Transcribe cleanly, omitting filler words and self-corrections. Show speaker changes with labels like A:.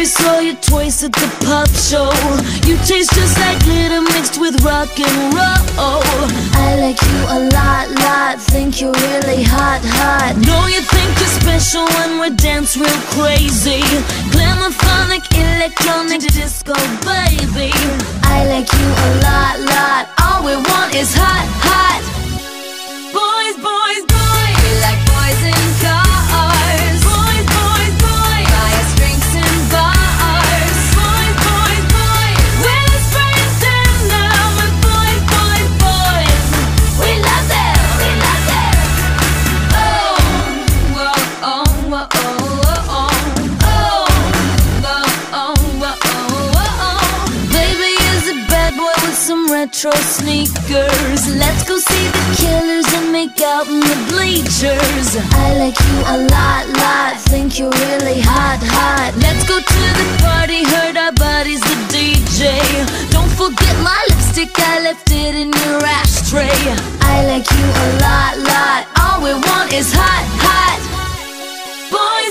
A: We saw you twice at the pop show. You taste just like glitter mixed with rock and roll. I like you a lot, think you're really hot. Know you think you're special when we dance real crazy. Glamophonic, electronic, disco, baby. I like you a lot, all we want is hot. Boys, we like boys in cars. Boys, buy us drinks in bars. Boys, we're the friends and now we're boys. We love them. Baby is a bad boy with some retro sneakers. Let's go see the Killers and make out in the bleachers. I like you a lot, think you're really hot. Let's go to the party, hurt our bodies, the DJ. Don't forget my lipstick, I left it in your ashtray. I like you a lot, all we want is hot. Boy,